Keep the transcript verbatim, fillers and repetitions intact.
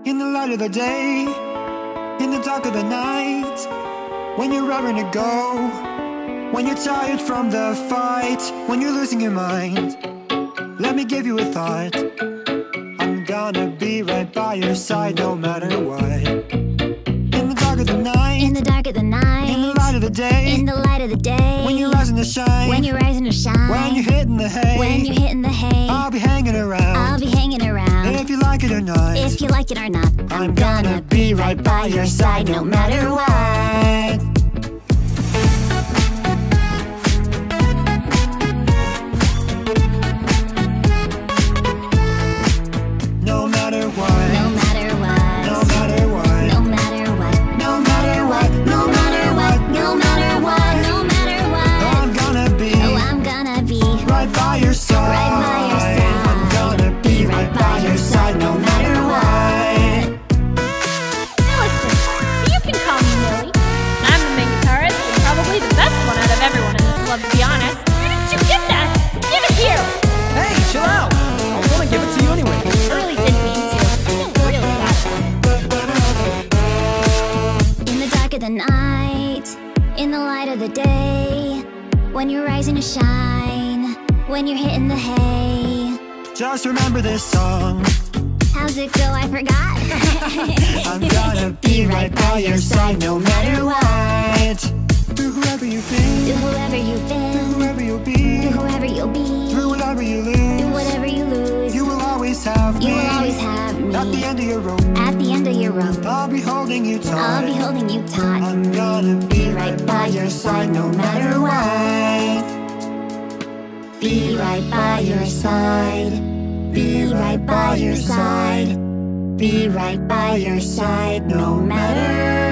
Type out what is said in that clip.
In the light of the day, in the dark of the night, when you're raring to go, when you're tired from the fight, when you're losing your mind, let me give you a thought. I'm gonna be right by your side no matter what. In the dark of the night, in the dark of the night, in the light of the day, in the light of the day, when you're rising to shine, when you're rising to shine, when you're hitting the hay, when you're hitting the hay, I'll be hanging around. I'll be hanging around. If you like it or not, if you like it or not, I'm gonna be right by your side no matter what. No matter what, no matter what, no matter what, no matter what, no matter what, no matter what, no matter what, no matter what, I'm gonna be, oh, I'm gonna be right by your side. right by your side. I'm gonna be right by your side no matter what. Now listen, you can call me Millie. I'm the main guitarist and probably the best one out of everyone in this club, to be honest. Where did you get that? Give it here! Hey, chill out! I was gonna give it to you anyway. Really didn't mean to. I feel really bad. In the dark of the night, in the light of the day, when you're rising to shine, when you're hitting the hay. Just remember this song. How's it go? I forgot. I'm gonna be right by your side no matter what. Through whoever you've Do been, whoever you've through been, whoever you'll do be, whoever you'll be, through whatever you do lose, whatever you lose. you will always have me. You will always have me. At the end of your rope, At the end of your rope, I'll be holding you tight. I'll be holding you taut. I'm gonna be right by your side no matter what. Be right by your side. Be right by your side. Be right by your side no matter